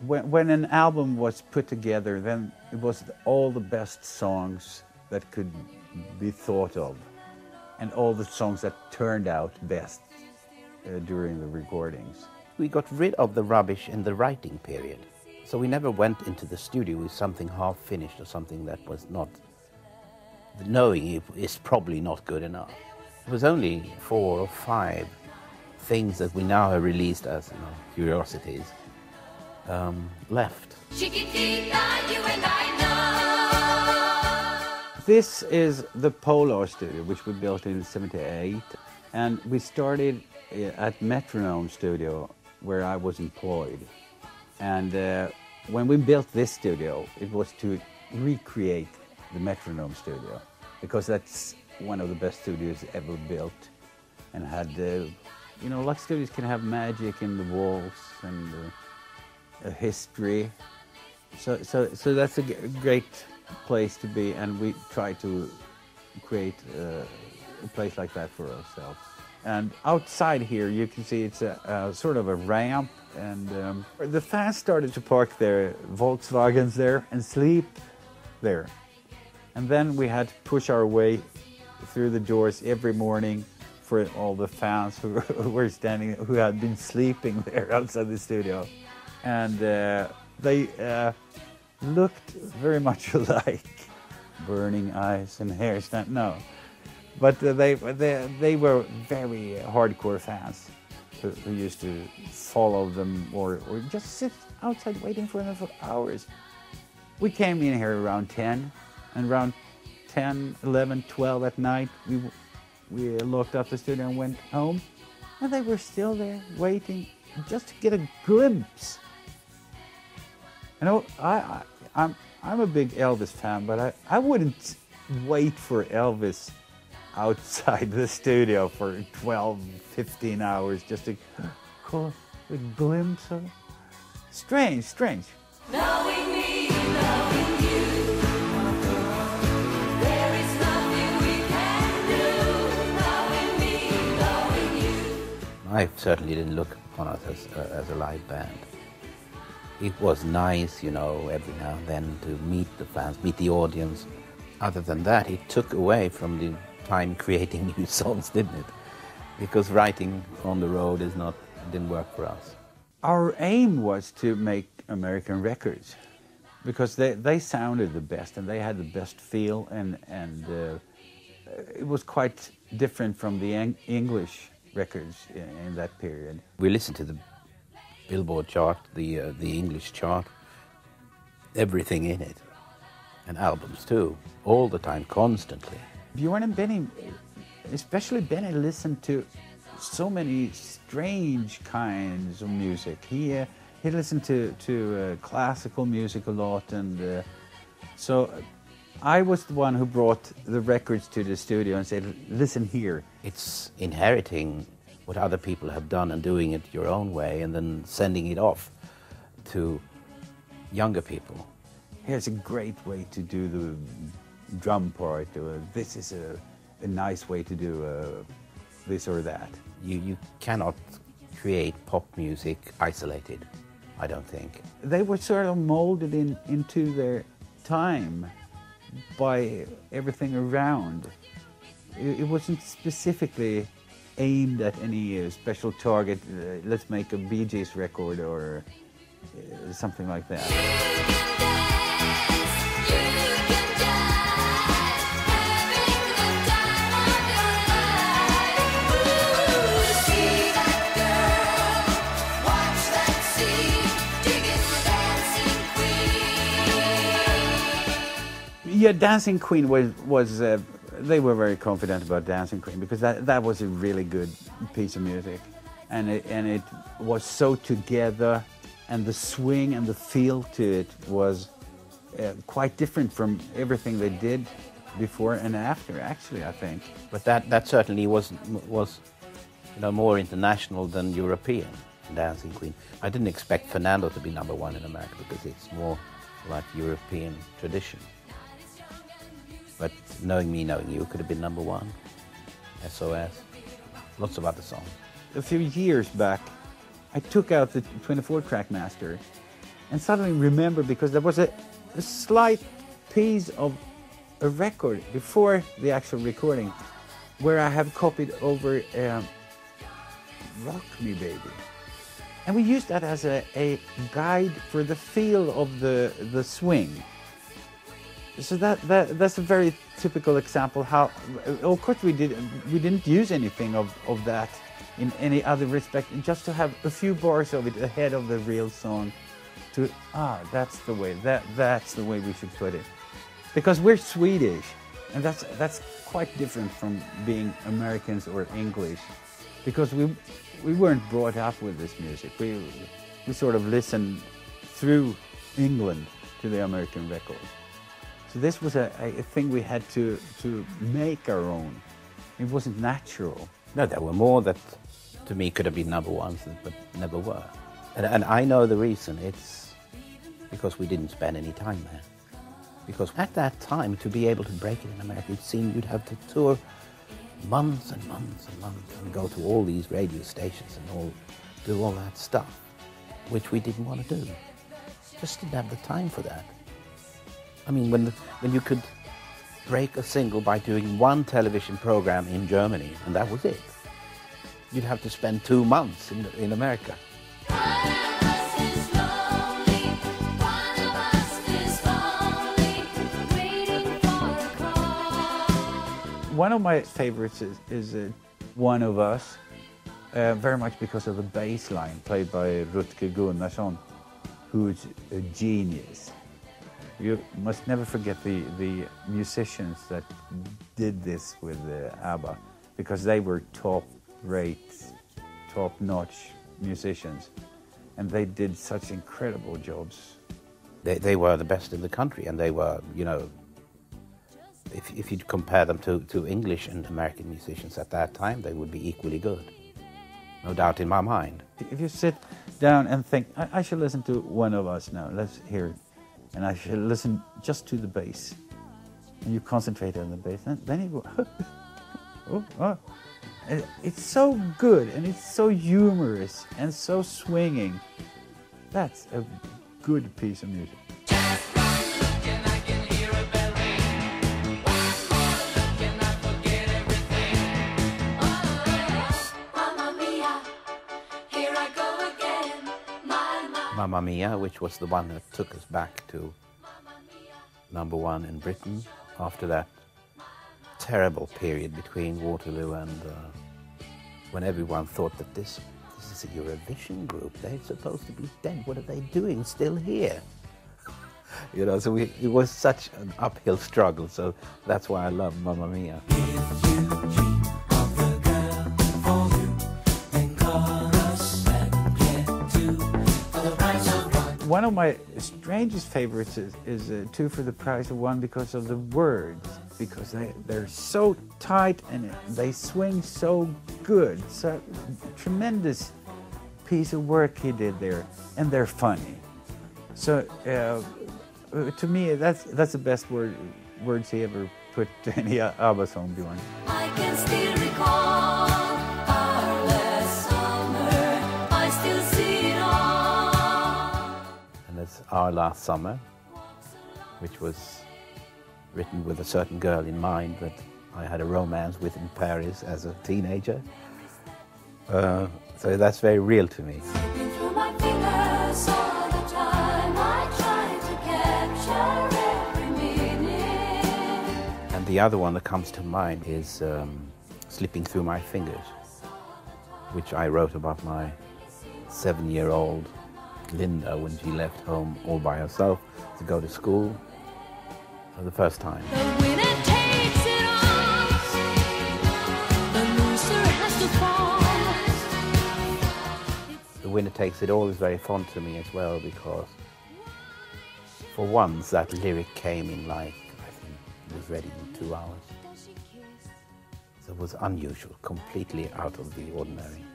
When an album was put together, then it was all the best songs that could be thought of, and all the songs that turned out best during the recordings. We got rid of the rubbish in the writing period. So we never went into the studio with something half-finished or something that was not, knowing it is probably not good enough. It was only 4 or 5 things that we now have released as curiosities left. This is the Polar Studio, which we built in '78, and we started at Metronome Studio, where I was employed. And when we built this studio, it was to recreate the Metronome Studio, because that's one of the best studios ever built, and had, like studios can have magic in the walls and a history. So that's a great place to be, and we try to create a place like that for ourselves. And outside here, you can see it's a sort of a ramp, and the fans started to park their Volkswagens there and sleep there. And then we had to push our way through the doors every morning for all the fans who were standing, who had been sleeping there outside the studio. And they looked very much alike. Burning eyes and hairstand, no. But they were very hardcore fans who used to follow them or just sit outside waiting for them for hours. We came in here around 10, and around 10, 11, 12 at night, we locked up the studio and went home, and they were still there waiting just to get a glimpse. I'm a big Elvis fan, but I wouldn't wait for Elvis outside the studio for 12, 15 hours just to call a glimpse of it. Strange. Knowing me, knowing you, there is nothing we can do. Knowing me, knowing you. I certainly didn't look upon us as a live band. It was nice, every now and then to meet the fans, meet the audience. Other than that, it took away from the time creating new songs, didn't it? Because writing on the road didn't work for us. Our aim was to make American records, because they sounded the best and they had the best feel, and it was quite different from the English records in that period. We listened to the Billboard chart, the English chart, everything in it, and albums too, all the time, constantly. Bjorn and Benny, especially Benny, listened to so many strange kinds of music. He listened to classical music a lot, and so I was the one who brought the records to the studio and said, listen here. It's inheriting what other people have done and doing it your own way, and then sending it off to younger people. Here's a great way to do the drum part, or this is a nice way to do this or that. You cannot create pop music isolated, I don't think. They were sort of molded into their time by everything around. It wasn't specifically aimed at any special target, let's make a Bee Gees record or something like that. Yeah, Dancing Queen was they were very confident about Dancing Queen, because that was a really good piece of music, and it was so together, and the swing and the feel to it was quite different from everything they did before and after, actually, I think. But that certainly was more international than European, Dancing Queen. I didn't expect Fernando to be #1 in America, because it's more like European tradition. But Knowing Me, Knowing You could have been #1. SOS, lots of other songs. A few years back, I took out the 24-track master and suddenly remember, because there was a slight piece of a record before the actual recording where I have copied over Rock Me Baby. And we used that as a guide for the feel of the swing. So that's a very typical example how, of course we didn't use anything of that in any other respect, just to have a few bars of it ahead of the real song to, that's the way we should put it. Because we're Swedish, and that's quite different from being Americans or English, because we weren't brought up with this music. We sort of listened through England to the American records. So this was a thing we had to make our own. It wasn't natural. No, there were more that to me could have been number ones, but never were. And I know the reason. It's because we didn't spend any time there. Because at that time, to be able to break it in America, it seemed you'd have to tour months and months and months and go to all these radio stations and do all that stuff, which we didn't want to do. Just didn't have the time for that. I mean, when you could break a single by doing one television program in Germany, and that was it, you'd have to spend 2 months in America. One of my favorites is One of Us, very much because of the bass line played by Rutger Gunnarsson, who's a genius. You must never forget the musicians that did this with ABBA, because they were top-rate, top-notch musicians, and they did such incredible jobs. They were the best in the country, and they were, you know, if you compare them to English and American musicians at that time, they would be equally good. No doubt in my mind. If you sit down and think, I should listen to One of Us now, let's hear it, and I should listen just to the bass, and you concentrate on the bass, and then you go, And it's so good, and it's so humorous, and so swinging. That's a good piece of music. Mamma Mia, which was the one that took us back to number one in Britain after that terrible period between Waterloo and when everyone thought that this is a Eurovision group. They're supposed to be dead. What are they doing still here? You know, so it was such an uphill struggle. So that's why I love Mamma Mia. One of my strangest favorites is Two for the Price of One, because of the words, because they're so tight and they swing so good. So tremendous piece of work he did there, and they're funny. So to me, that's the best words he ever put to any ABBA song, Björn. I can still recall our last summer. I still see it all. And it's Our Last Summer, which was written with a certain girl in mind that I had a romance with in Paris as a teenager. So that's very real to me. Slipping through my fingers all the time. I try to capture every minute. And the other one that comes to mind is Slipping Through My Fingers, which I wrote about my 7-year-old Linda when she left home all by herself to go to school for the first time. The winner takes it all. The loser has to fall. The Winner Takes It All is very fond to me as well, because for once that lyric came in like, I think it was ready in 2 hours. So it was unusual, completely out of the ordinary.